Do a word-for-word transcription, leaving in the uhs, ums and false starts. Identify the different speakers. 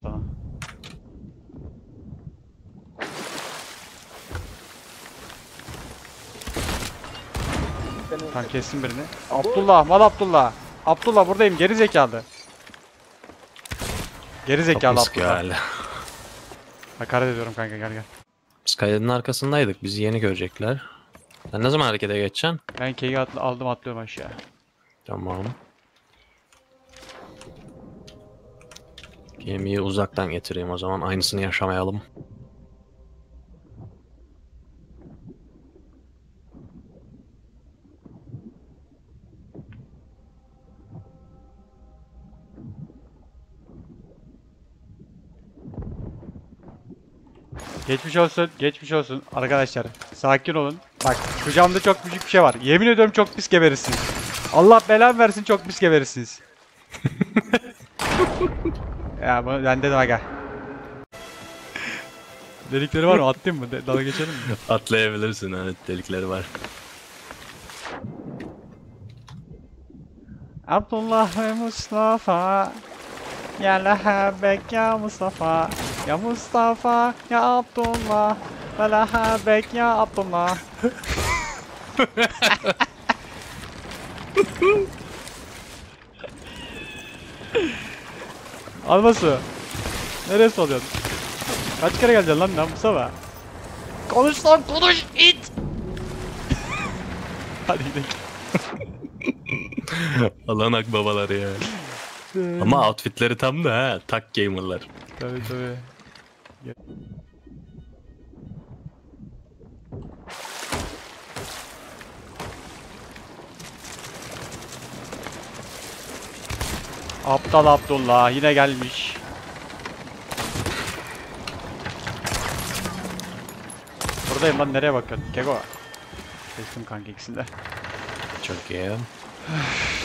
Speaker 1: Tamam. Tamam kestim birini. Abdullah, mal Abdullah. Abdullah buradayım, geri zekalı. Geri zekalı Abdullah. Hakaret ediyorum kanka, gel gel.
Speaker 2: Biz kayanın arkasındaydık. Bizi yeni görecekler. Sen ne zaman harekete geçeceksin?
Speaker 1: Ben K'yi atla, aldım atlıyorum aşağı.
Speaker 2: Tamam. Gemiyi uzaktan getireyim o zaman. Aynısını yaşamayalım.
Speaker 1: Geçmiş olsun, geçmiş olsun arkadaşlar. Sakin olun. Bak şu camda çok büyük bir şey var. Yemin ediyorum çok pis geberirsiniz. Allah belanı versin, çok pis geberirsiniz. Ya bu bende de aga. Delikleri var mı? Atlayayım mı? De dalga geçelim mi?
Speaker 2: Atlayabilirsin, evet, delikleri var.
Speaker 1: Abdullah ve Mustafa. Ya lehabek ya Mustafa. Ya Mustafa ya Abdullah. Ve lehabek ya Abdullah. Alması. Neresi oluyorsun? Kaç kere geleceksin lan lan Mustafa? Konuş lan konuş it. Hadi gidelim.
Speaker 2: Allah'ın akbabaları ya. Ama outfitleri tam da ha. Tak gamerlar.
Speaker 1: Tabii tabii. Aptal Abdullah yine gelmiş. Buradayım lan, nereye bakıyorsun? Keko. Kestim kanka ikisini de.
Speaker 2: Çok iyi.